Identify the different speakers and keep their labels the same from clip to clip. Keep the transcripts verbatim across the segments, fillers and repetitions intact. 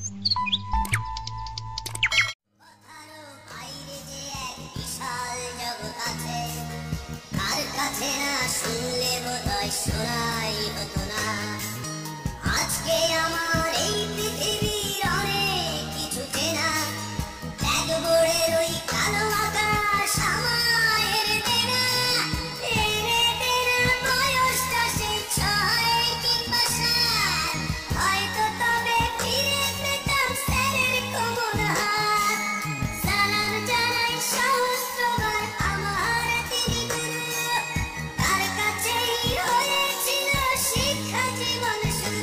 Speaker 1: শুনলে বোধহয় শোনাই হতো না। আজকে আমার এই পৃথিবীর অনেক কিছু চেনা, ব্ল্যাকবোর্ডের ওই কালো আকাশ আমায়ের দেনা, টেনে টেনে বয়সটা সেই ছয় কিংবা সাত, হয়তো তবে ফিরে পেতাম স্যারের কোমল হাত। সালাম জানাই সহস্রবার আমার তিনি গুরু, তার কাছেই হয়েছিল শিক্ষা জীবন শুরু।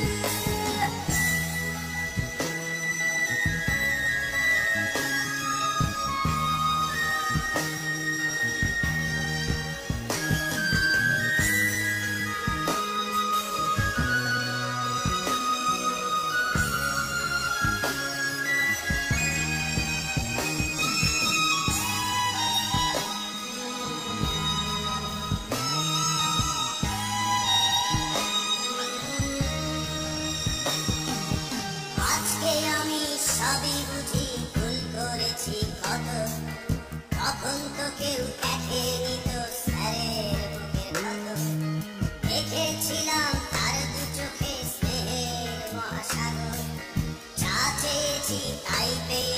Speaker 1: আজকে আমি সবই বুঝি, ভুল করেছি কত, তখন তো কেউ দেখেনি তো স্যারের বুকের ক্ষত। দেখেছিলাম তার দু চোখে স্নেহের মহাসাগর, যা চেয়েছি তাই পেয়ে